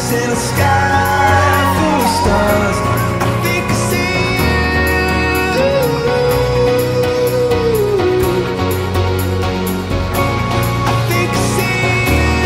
in a sky full of stars. I think I see you. I think I see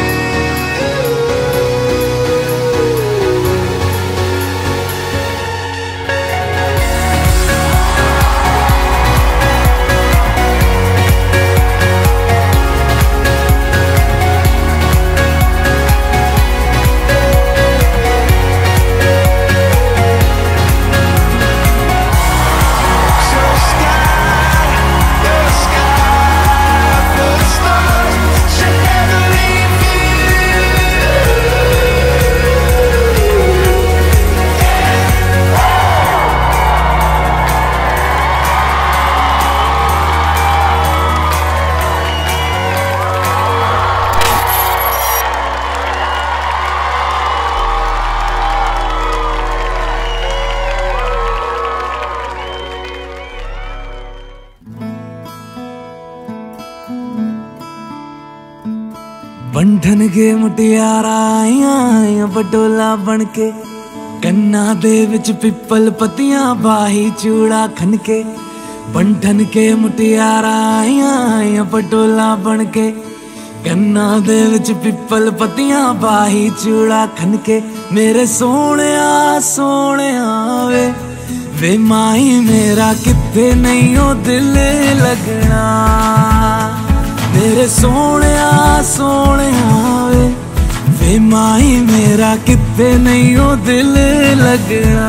बंधन के मुटियारा आइया बटोला बनके कन्ना दे विच पिपल पतियां बाही चूड़ा खनके बंधन के मुटियारा आइया बटोला बनके कन्ना दे विच पिपल पतियां बाही चूड़ा खनके मेरे सोहणिया सोहणिया वे माई मेरा किथे नहीं ओ दिल लगना मेरे सोहणिया सोहणिया वे माई मेरा किथे नहीं ओ दिल लगना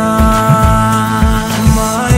माई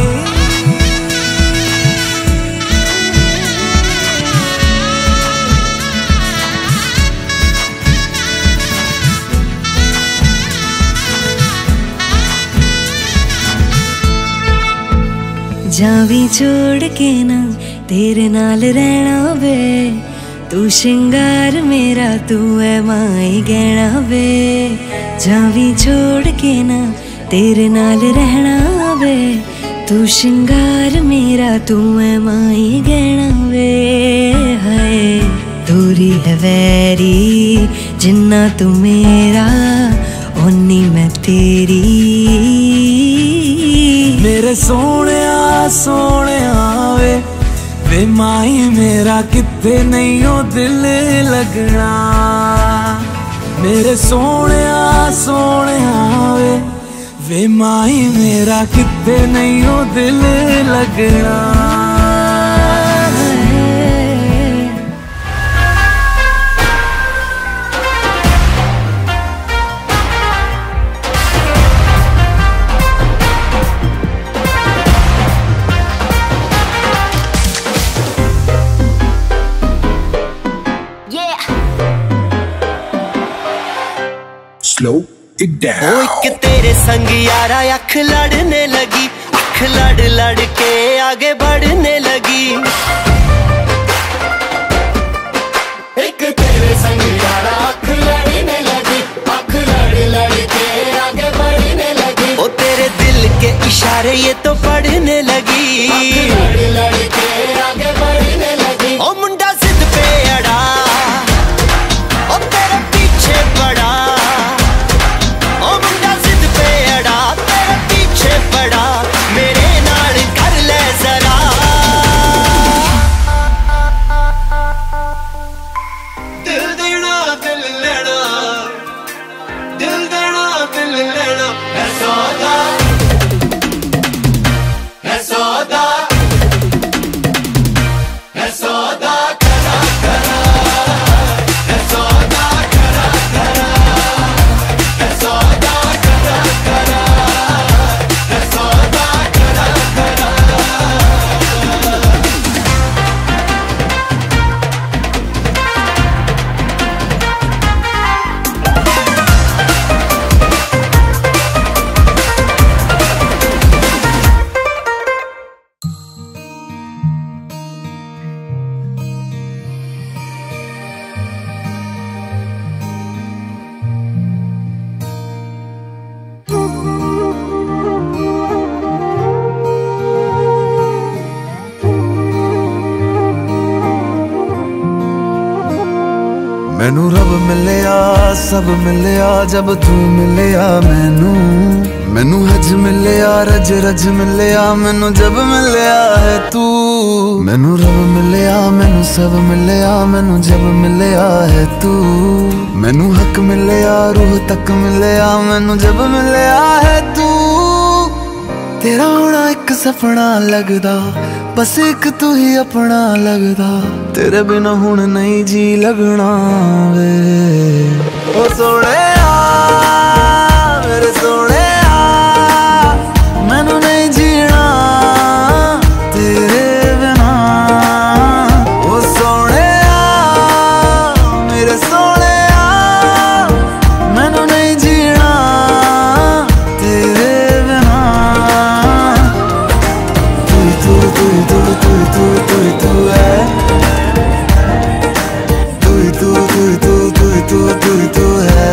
जावी छोड़ के ना तेरे नाल रहना वे तू शिंगार मेरा तू है माई गहना वे जावी छोड़ के ना तेरे नाल रहना वे तू शिंगार मेरा तू है माई गहना वे हाय दूरी है वैरी जिन्ना तू मेरा ओनी मैं तेरी मेरे सोहणिया सोहणिया वे माई मेरा किथे नहीं ओ दिल लगना मेरे सोहणिया सोहणिया वे माई मेरा किथे नहीं ओ दिल लगना Slow it down. ओ एक तेरे संग यारा अख लड़ने लगी अख लड़ लड़ के आगे बढ़ने लगी एक तेरे संग यारा अख लड़ने लगी अख लड़ लड़ के आगे बढ़ने लगी ओ तेरे दिल के इशारे ये तो पढ़ने लगी अख लड़ लड़ के आगे बढ़ने लगी ओ मुंडा जिद पे अड़ा ओ तेरे पीछे पड़ा बड़ा मेरे नाल कर ले जरा दिल देना दिल लेना दिल देना दिल लेना है सौदा है सौदा है सौदा करा करा है सौदा करा करा है सौदा करा करा मैनू रब मिलिया सब मिलिया जब तू मिलिया मैनू हज मिलिया रज रज मिलिया मैनू जब मिलिया है तू। मैनू रब मिलिया मैनू सब मिलिया मैनू जब मिलिया है तू। मैनू हक मिलिया रूह तक मिलिया मैनू जब मिलिया है तू। तेरा होना एक सपना लगदा बस एक तू ही अपना लगदा। तेरे बिना हुण नहीं जी लगना वे ओ सोने मेरे सोने मैनू नहीं जीना तेरे बिना। ओ सोने मेरे सोने मैनू नहीं जीना तेरे बिना। तू तू तू तू तू तू तू है तू तू तू तू तू तू तू है।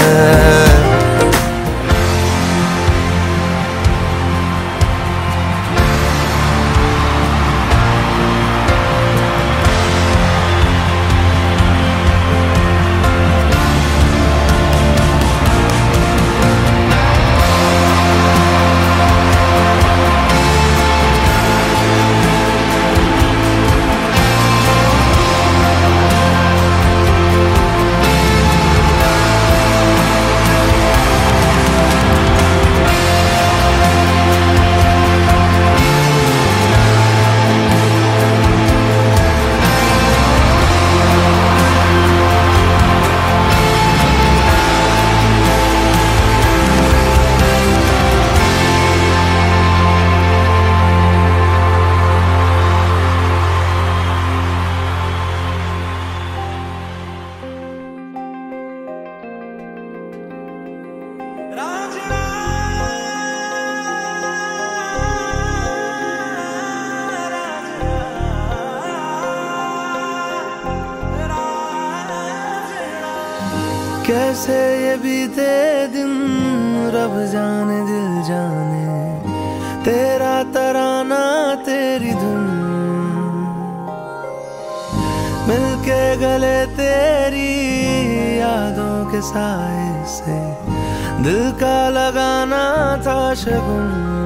कैसे ये बीते दिन रब जाने दिल जाने। तेरा तराना तेरी धुन मिलके गले तेरी यादों के साए से दिल का लगाना था शगुन।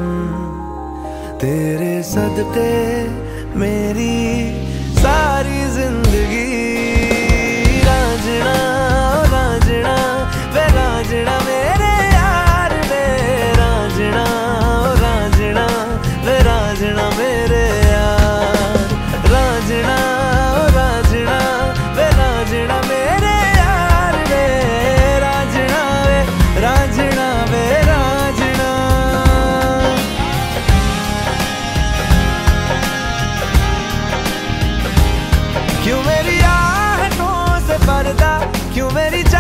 तेरे सदके मेरी सारी जिंदगी रांझना रांझना वे रांझना मेरे यार वे रांझना रांझना वे रांझना मेरे यार। रांझना रांझना वे रांझना मेरे यार वे रांझना वे रांझना वे रांझना। क्यों मेरी आहटों से पर्दा क्यों मेरी